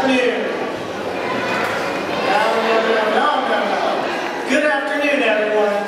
afternoon. No. Good afternoon, everyone.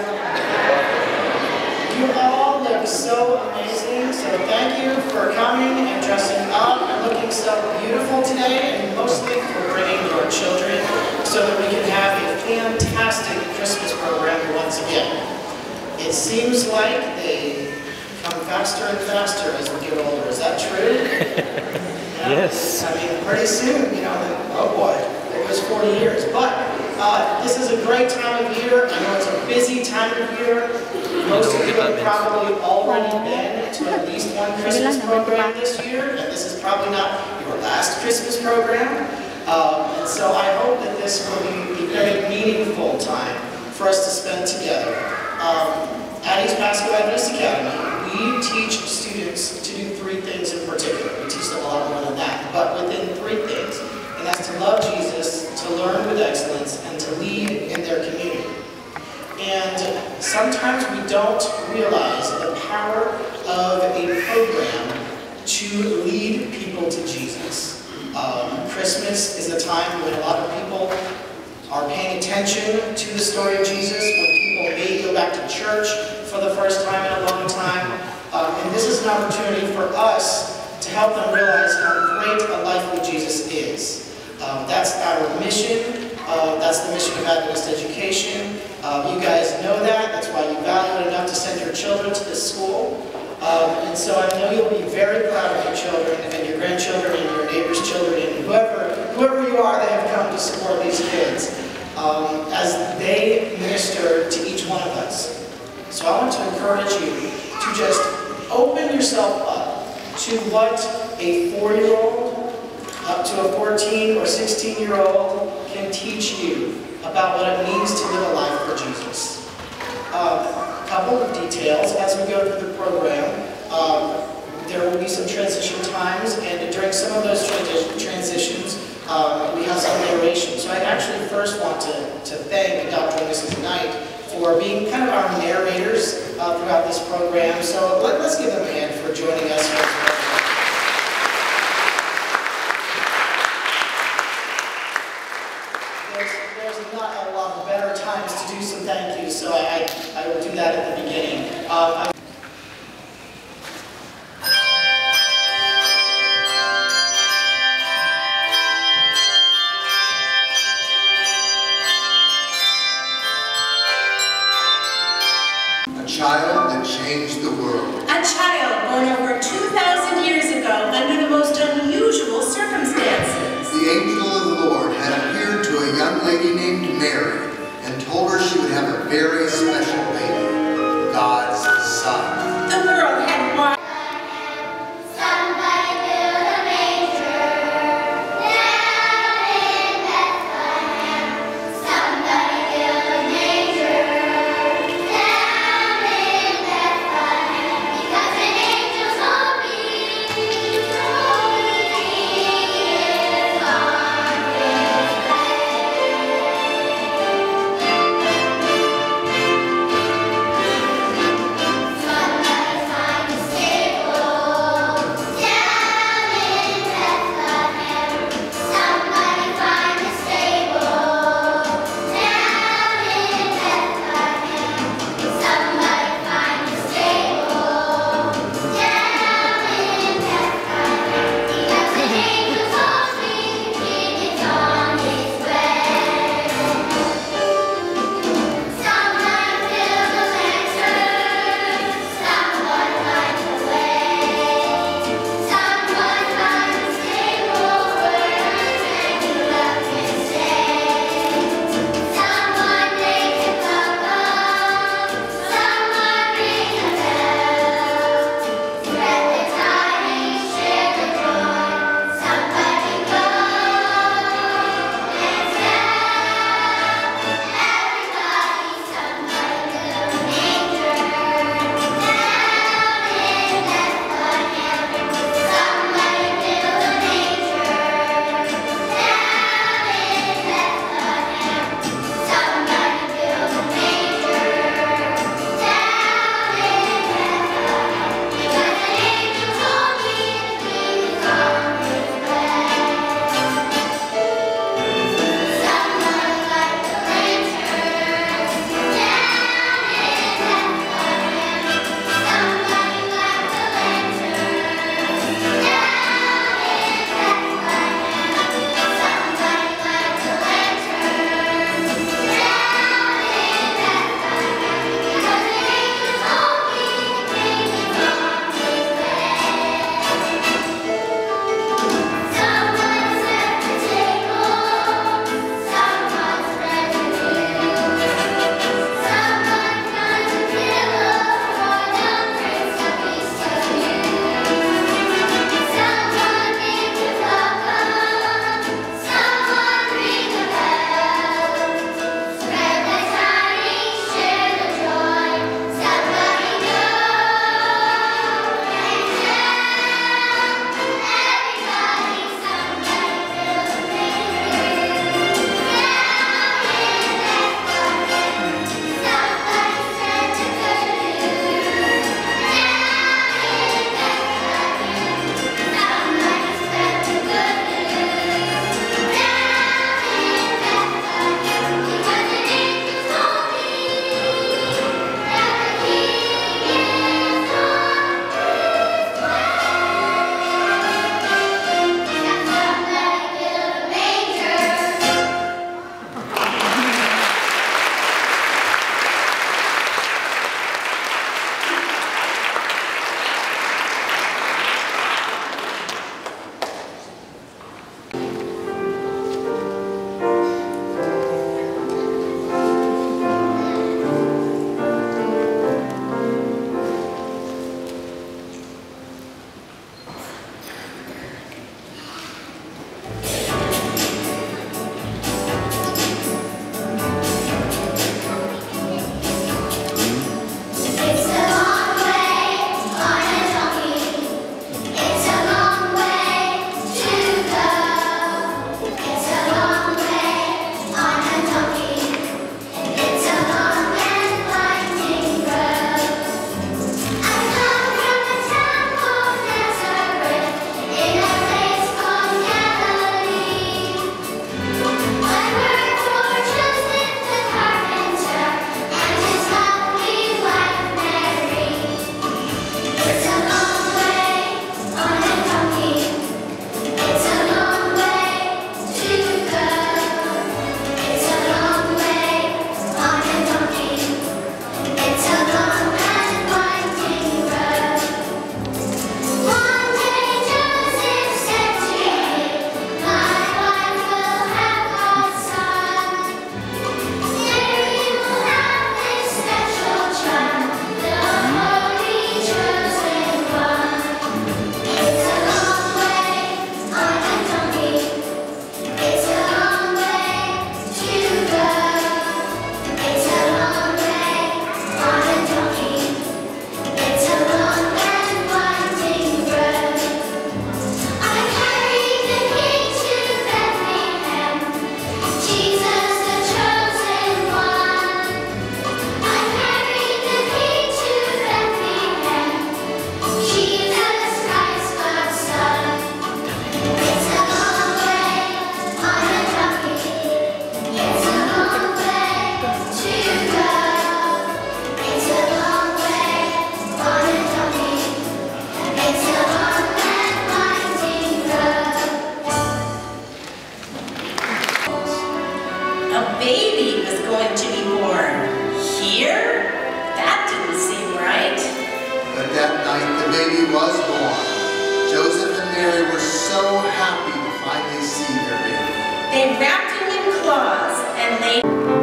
You all look so amazing, so thank you for coming and dressing up and looking so beautiful today, and mostly for bringing your children so that we can have a fantastic Christmas program once again. It seems like they come faster and faster as we get older. Is that true? Yes. I mean, pretty soon, you know, oh boy, it was 40 years. But this is a great time of year. I know it's a busy time of year. Most of you have probably already been to at least one Christmas program this year, and this is probably not your last Christmas program. And so I hope that this will be a very meaningful time for us to spend together. At East Pasco Adventist Academy, we teach students to do three things in particular. We teach them a lot more than that, but within three things. And that's to love Jesus, to learn with excellence, and to lead in their community. And sometimes we don't realize the power of a program to lead people to Jesus. Christmas is a time when a lot of people are paying attention to the story of Jesus, when people may go back to church for the first time in a long time. And this is an opportunity for us to help them realize how great a life with Jesus is. That's our mission. That's the mission of Adventist education. You guys know that. That's why you value it enough to send your children to this school. And so I know you'll be very proud of your children and your grandchildren and your neighbors' children and whoever you are that have come to support these kids as they minister to each one of us. So I want to encourage you to just open yourself up to what a 4-year-old up to a 14 or 16-year-old can teach you about what it means to live a life for Jesus. A couple of details as we go through the program. There will be some transition times, and during some of those transitions, we have some narration. So I actually first want to thank Dr. and Mrs. Knight for being kind of our narrators throughout this program. So let's give them a hand for joining us for this program. There's not a lot of better times to do some thank yous, so I will do that at the beginning. A child that changed the world. A child born over 2,000 baby was born. Joseph and Mary were so happy to finally see their baby. They wrapped him in cloths and they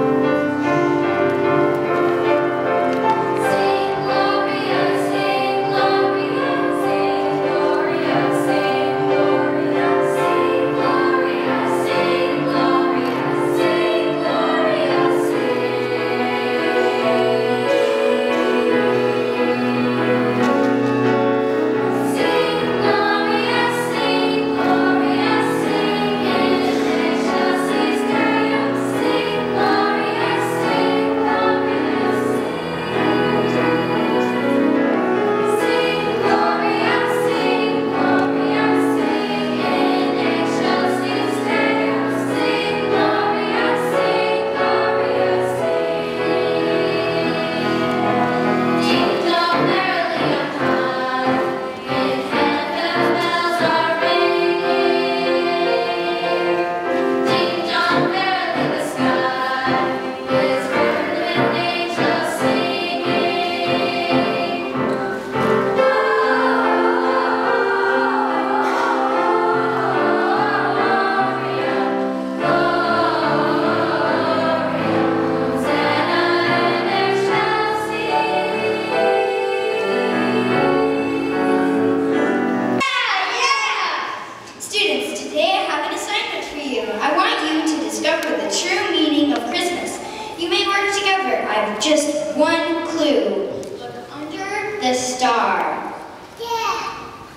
just one clue. Look under the star. Yeah.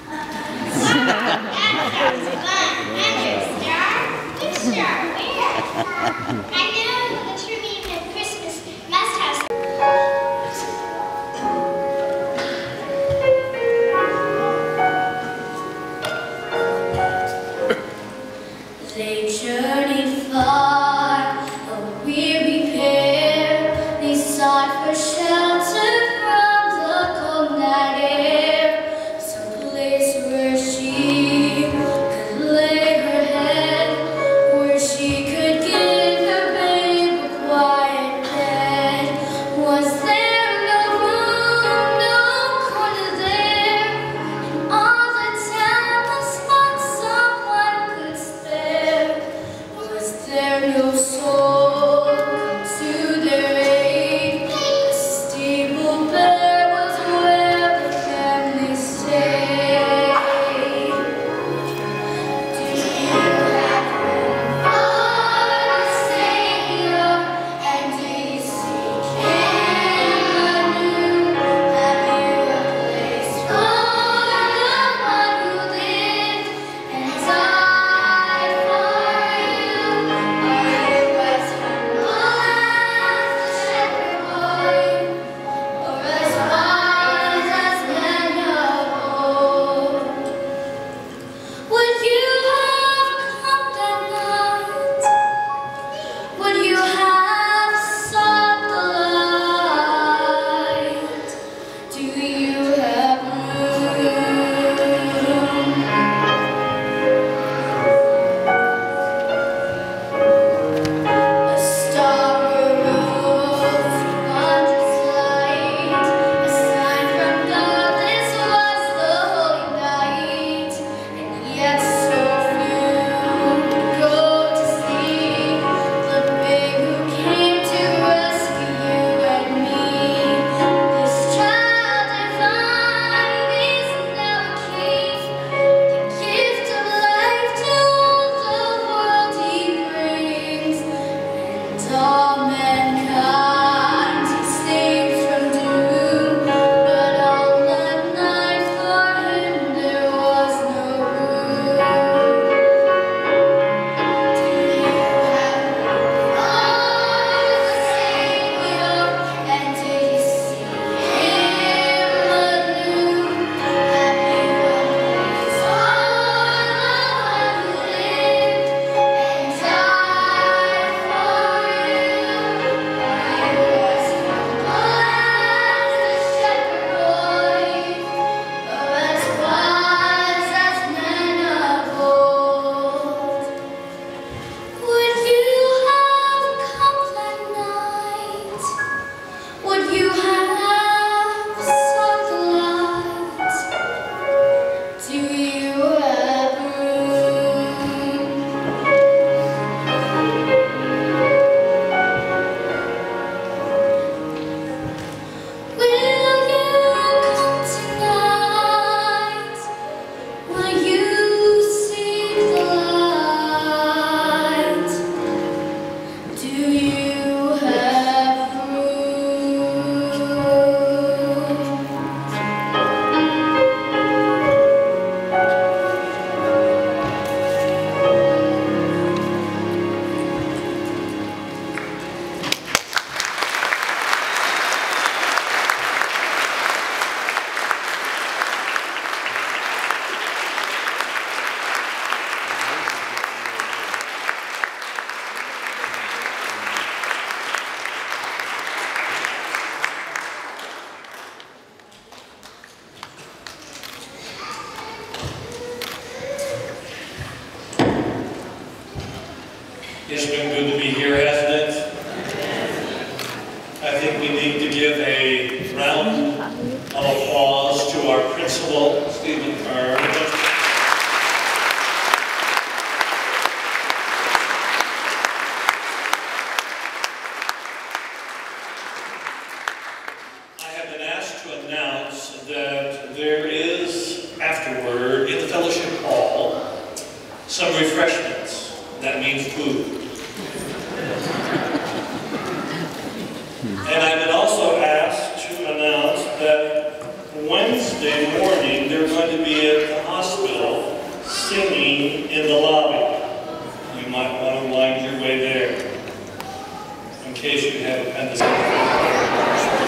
That sounds fun. Under the star? Which star? Where? I know the true meaning of Christmas must have. They journeyed far, a weary pair. They sought for shelter from the cold night air, some place where she could lay her head, where she could give her babe a quiet bed. Was there no room, no corner there, in all the town, a spot someone could spare? Was there no soul come to their aid? The steeple bare was where the family stayed. Do you have our Savior, and do you seek Him anew? Have you a place for the one who lived and died for you? Are you at It's been good to be here, hasn't it? I think we need to give a round of applause to our principal, Stephen Kern. I have been asked to announce that there is, afterward, in the fellowship hall, some refreshments. That means food. And I've been also asked to announce that Wednesday morning they're going to be at the hospital singing in the lobby. You might want to wind your way there in case you have appendicitis.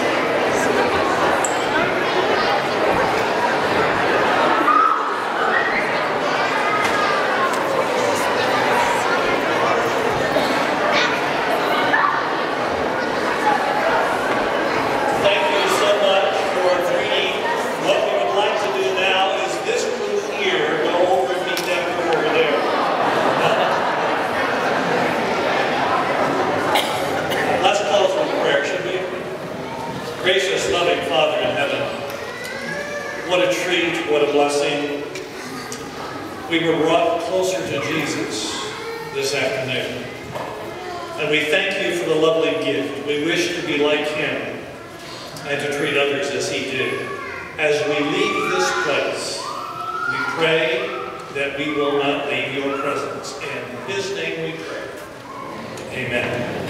Gracious, loving Father in heaven, what a treat, what a blessing. We were brought closer to Jesus this afternoon. And we thank you for the lovely gift. We wish to be like him and to treat others as he did. As we leave this place, we pray that we will not leave your presence. In his name we pray. Amen.